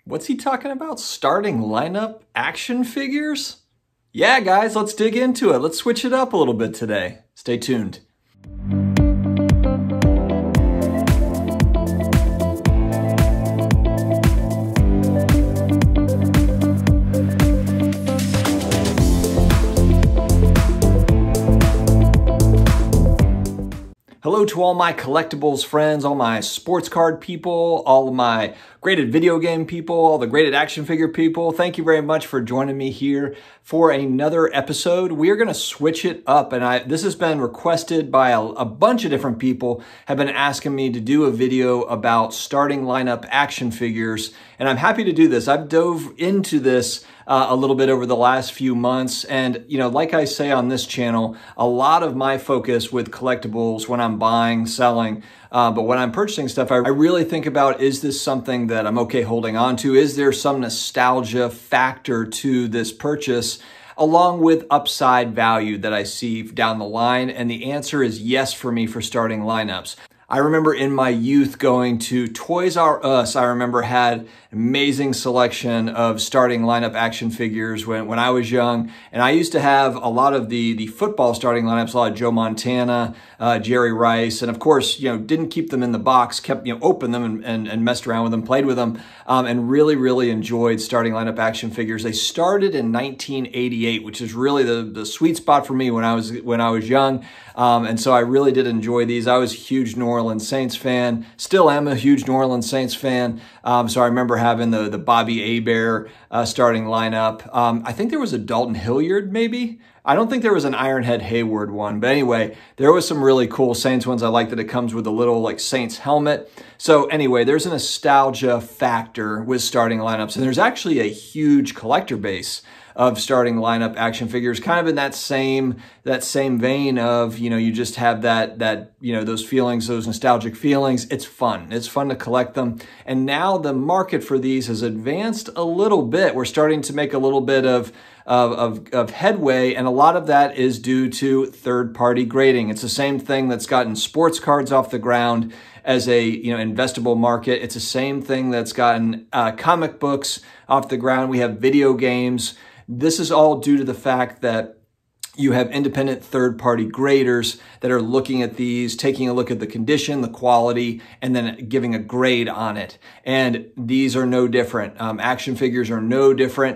What's he talking about? Starting lineup action figures? Yeah, guys, let's dig into it. Let's switch it up a little bit today. Stay tuned. Hello to all my collectibles friends, all my sports card people, all of my graded video game people, all the graded action figure people. Thank you very much for joining me here for another episode. We're going to switch it up, and this has been requested by a bunch of different people have been asking me to do a video about starting lineup action figures, and I'm happy to do this. I've dove into this a little bit over the last few months. And, you know, like I say on this channel, a lot of my focus with collectibles when I'm buying, selling, but when I'm purchasing stuff, I really think about, is this something that I'm okay holding on to? Is there some nostalgia factor to this purchase, along with upside value that I see down the line? And the answer is yes for me for starting lineups. I remember in my youth going to Toys R Us. I remember had an amazing selection of starting lineup action figures when I was young. And I used to have a lot of the football starting lineups, a lot of Joe Montana, Jerry Rice. And of course, you know, didn't keep them in the box, kept, you know, opened them and messed around with them, played with them, and really enjoyed starting lineup action figures. They started in 1988, which is really the sweet spot for me when I was young. And so I really did enjoy these. I was a huge New Orleans Saints fan, still am a huge New Orleans Saints fan. So I remember having the Bobby Hebert starting lineup. I think there was a Dalton Hilliard, maybe. I don't think there was an Ironhead Hayward one, but anyway, there was some really cool Saints ones. I like that it comes with a little like Saints helmet. So anyway, there's a nostalgia factor with starting lineups, and there's actually a huge collector base of starting lineup action figures, kind of in that same vein of, you know, you just have that you know, those feelings, those nostalgic feelings. It's fun. It's fun to collect them. And now the market for these has advanced a little bit. We're starting to make a little bit of headway, and a lot of that is due to third-party grading. It's the same thing that's gotten sports cards off the ground as a, you know, investable market. It's the same thing that's gotten comic books off the ground. We have video games. This is all due to the fact that you have independent third-party graders that are looking at these, taking a look at the condition, the quality, and then giving a grade on it. And these are no different. Action figures are no different.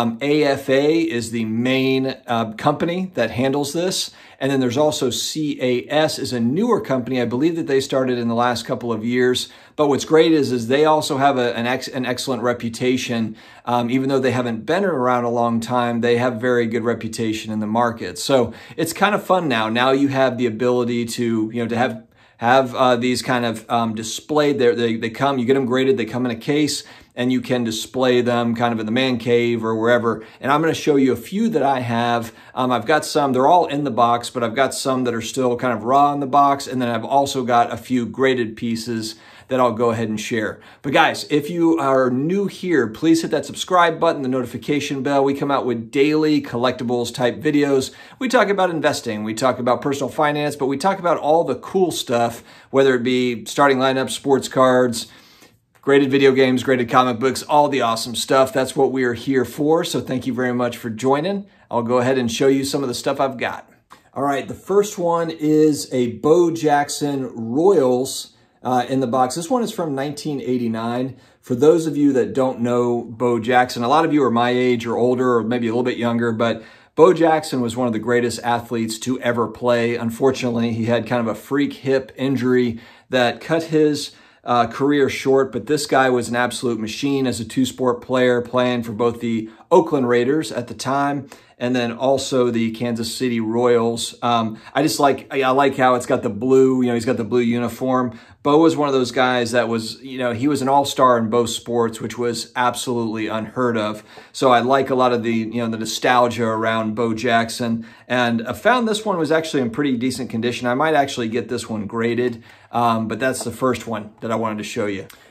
AFA is the main company that handles this. And then there's also CAS is a newer company. I believe that they started in the last couple of years. But what's great is they also have an excellent reputation. Even though they haven't been around a long time, they have very good reputation in the market. So it's kind of fun now. Now you have the ability to, you know, to have these kind of displayed there. They come, you get them graded, they come in a case, and you can display them kind of in the man cave or wherever. And I'm going to show you a few that I have. I've got some, they're all in the box, but I've got some that are still kind of raw in the box. And then I've also got a few graded pieces that I'll go ahead and share. But guys, if you are new here, please hit that subscribe button, the notification bell. We come out with daily collectibles type videos. We talk about investing, we talk about personal finance, but we talk about all the cool stuff, whether it be starting lineups, sports cards, graded video games, graded comic books, all the awesome stuff. That's what we are here for. So thank you very much for joining. I'll go ahead and show you some of the stuff I've got. All right, the first one is a Bo Jackson Royals in the box. This one is from 1989. For those of you that don't know Bo Jackson, a lot of you are my age or older or maybe a little bit younger, but Bo Jackson was one of the greatest athletes to ever play. Unfortunately, he had kind of a freak hip injury that cut his career short, but this guy was an absolute machine as a two-sport player, playing for both the Oakland Raiders at the time and then also the Kansas City Royals. I like how it's got the blue, you know, he's got the blue uniform. Bo was one of those guys that was, you know, he was an all-star in both sports, which was absolutely unheard of. So I like a lot of the, you know, the nostalgia around Bo Jackson. And I found this one was actually in pretty decent condition. I might actually get this one graded, but that's the first one that I wanted to show you.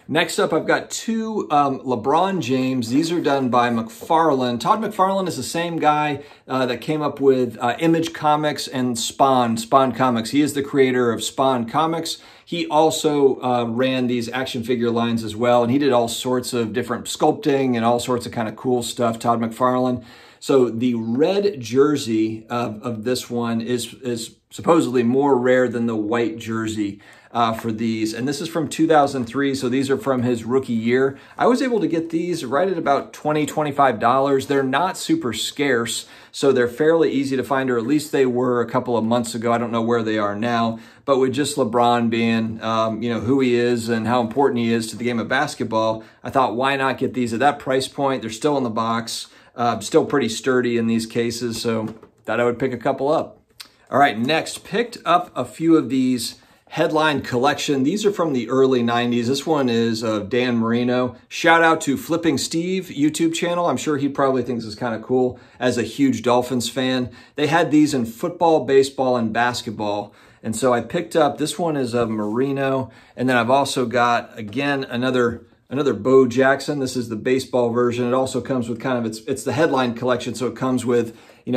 Next up, I've got two LeBron James. These are done by McFarlane. Todd McFarlane is the same guy that came up with Image Comics and Spawn Comics. He is the creator of Spawn Comics. He also ran these action figure lines as well, and he did all sorts of different sculpting and all sorts of kind of cool stuff, Todd McFarlane. So the red jersey of this one is supposedly more rare than the white jersey for these. And this is from 2003, so these are from his rookie year. I was able to get these right at about $20, $25. They're not super scarce, so they're fairly easy to find, or at least they were a couple of months ago. I don't know where they are now, but with just LeBron being, who he is and how important he is to the game of basketball, I thought, why not get these at that price point? They're still in the box, still pretty sturdy in these cases, so thought I would pick a couple up. All right, next, picked up a few of these Headline collection. These are from the early 90s. This one is of Dan Marino. Shout out to Flipping Steve YouTube channel. I'm sure he probably thinks it's kind of cool as a huge Dolphins fan. They had these in football, baseball, and basketball. And so I picked up, this one is of Marino. And then I've also got, again, another Bo Jackson. This is the baseball version. It also comes with kind of, it's the headline collection. So it comes with,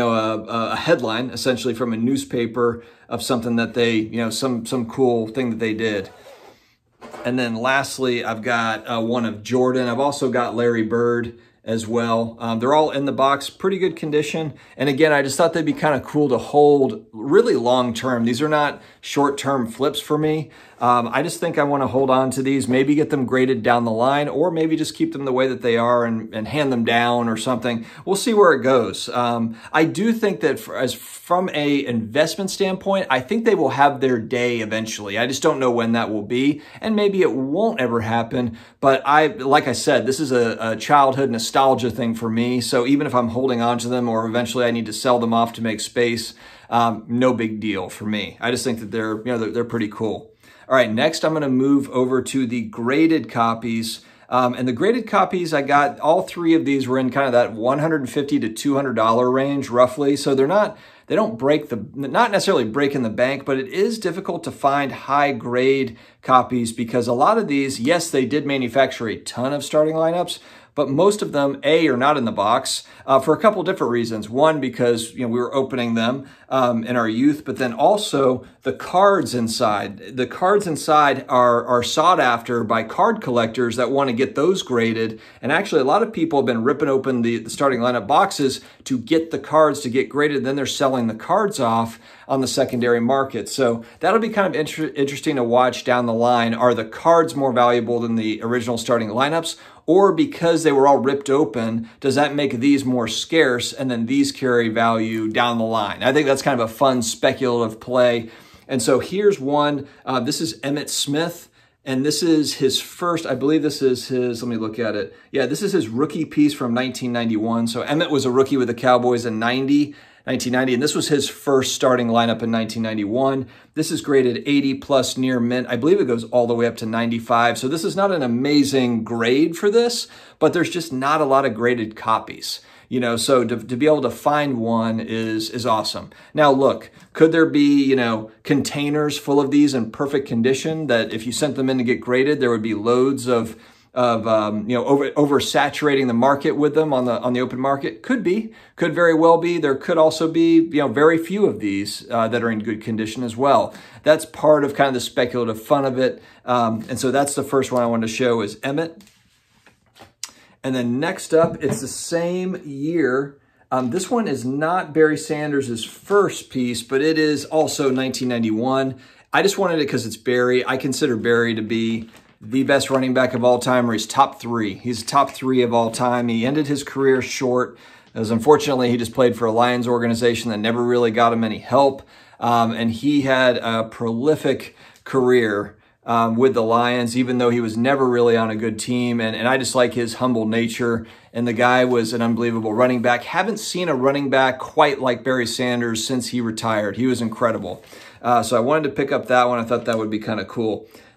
a headline essentially from a newspaper of something that they, some cool thing that they did. And then lastly, I've got one of Jordan. I've also got Larry Bird as well. They're all in the box, pretty good condition. And again, I just thought they'd be kind of cool to hold really long term. These are not short-term flips for me. I just think I want to hold on to these, maybe get them graded down the line, or maybe just keep them the way that they are and hand them down or something. We'll see where it goes. I do think that from a investment standpoint, I think they will have their day eventually. I just don't know when that will be, and maybe it won't ever happen. But like I said, this is a childhood nostalgia thing for me. So even if I'm holding on to them or eventually I need to sell them off to make space, no big deal for me. I just think that they're pretty cool. All right, next I'm going to move over to the graded copies. And the graded copies, I got all three of these were in kind of that $150 to $200 range roughly. So not necessarily breaking the bank, but it is difficult to find high grade copies because a lot of these, yes, they did manufacture a ton of starting lineups, but most of them, are not in the box for a couple different reasons. One, because we were opening them in our youth, but then also the cards inside. The cards inside are sought after by card collectors that want to get those graded. And actually, a lot of people have been ripping open the starting lineup boxes to get the cards to get graded. Then they're selling the cards off on the secondary market. So that'll be kind of interesting to watch down the line. Are the cards more valuable than the original starting lineups? Or because they were all ripped open, does that make these more scarce and then these carry value down the line? I think that's kind of a fun speculative play. And so here's one. This is Emmitt Smith. And this is his first, I believe this is his, let me look at it. Yeah, this is his rookie piece from 1991. So Emmitt was a rookie with the Cowboys in 1990, and this was his first starting lineup in 1991. This is graded 80 plus near mint. I believe it goes all the way up to 95. So this is not an amazing grade for this, but there's just not a lot of graded copies. So to be able to find one is awesome. Now look, could there be, containers full of these in perfect condition that if you sent them in to get graded, there would be loads of oversaturating the market with them on the open market? Could very well be. There could also be, very few of these that are in good condition as well. That's part of kind of the speculative fun of it. And so that's the first one I wanted to show is Emmitt. And then next up, it's the same year. This one is not Barry Sanders' first piece, but it is also 1991. I just wanted it because it's Barry. I consider Barry to be the best running back of all time, or he's top three. He's top three of all time. He ended his career short, as unfortunately he just played for a Lions organization that never really got him any help. And he had a prolific career with the Lions, even though he was never really on a good team. And I just like his humble nature. And the guy was an unbelievable running back. Haven't seen a running back quite like Barry Sanders since he retired. He was incredible. So I wanted to pick up that one. I thought that would be kind of cool.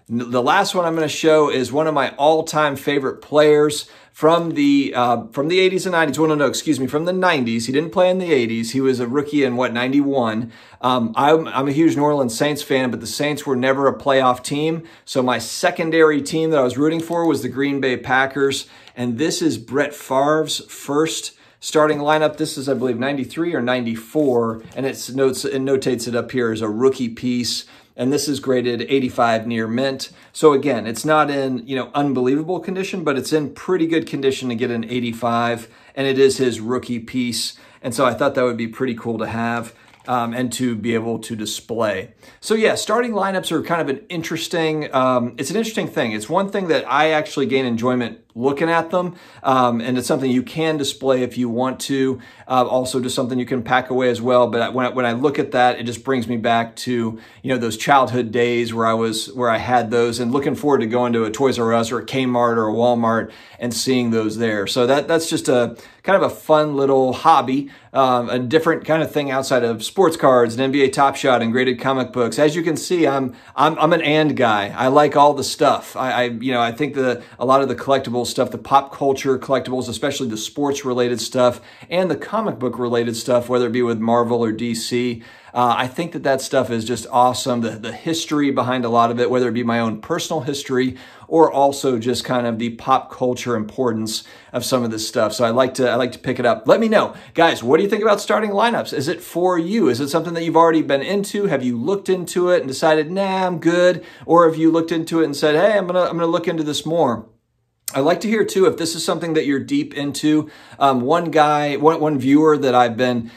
The last one I'm going to show is one of my all-time favorite players from the 80s and 90s. Well, no, excuse me, from the 90s. He didn't play in the 80s. He was a rookie in, 91. I'm a huge New Orleans Saints fan, but the Saints were never a playoff team. So my secondary team that I was rooting for was the Green Bay Packers. And this is Brett Favre's first starting lineup. This is, I believe, 93 or 94, and it notates it up here as a rookie piece. And this is graded 85 near mint. So again, it's not in, unbelievable condition, but it's in pretty good condition to get an 85, and it is his rookie piece. And so I thought that would be pretty cool to have. And to be able to display. So yeah, starting lineups are kind of an interesting, it's an interesting thing. It's one thing that I actually gain enjoyment looking at them, and it's something you can display if you want to. Also just something you can pack away as well. But when I look at that, it just brings me back to, those childhood days where I had those, and looking forward to going to a Toys R Us or a Kmart or a Walmart and seeing those there. So that's just a kind of a fun little hobby, a different kind of thing outside of sports cards and NBA Top Shot and graded comic books. As you can see, I'm an and guy. I like all the stuff. I think a lot of the collectible stuff, the pop culture collectibles, especially the sports related stuff and the comic book related stuff, whether it be with Marvel or DC, I think that stuff is just awesome. The history behind a lot of it, whether it be my own personal history or also just kind of the pop culture importance of some of this stuff. So I like to pick it up. Let me know, guys, what do you think about starting lineups? Is it for you? Is it something that you've already been into? Have you looked into it and decided, nah, I'm good? Or have you looked into it and said, hey, I'm gonna look into this more? I'd like to hear too if this is something that you're deep into. One viewer that I've been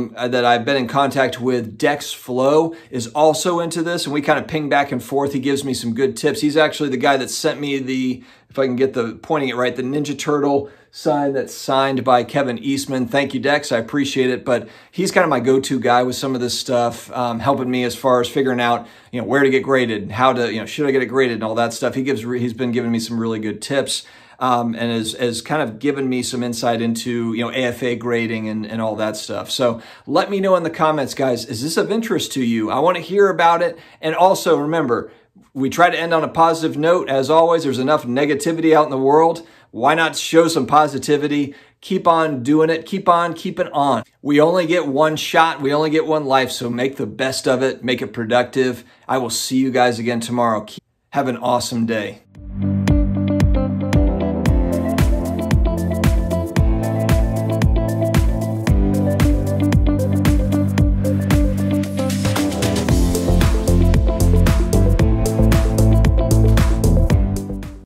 in contact with, Dex Flow, is also into this, and we kind of ping back and forth. He gives me some good tips. He's actually the guy that sent me the, if I can get pointing it right, the Ninja Turtle sign that's signed by Kevin Eastman. Thank you, Dex. I appreciate it. But he's kind of my go-to guy with some of this stuff, helping me as far as figuring out, where to get graded, how to, should I get it graded and all that stuff. He's been giving me some really good tips, and has kind of given me some insight into, AFA grading and all that stuff. So let me know in the comments, guys, is this of interest to you? I want to hear about it. And also remember, we try to end on a positive note. As always, there's enough negativity out in the world. Why not show some positivity? Keep on doing it. Keep on keeping on. We only get one shot. We only get one life. So make the best of it. Make it productive. I will see you guys again tomorrow. Have an awesome day.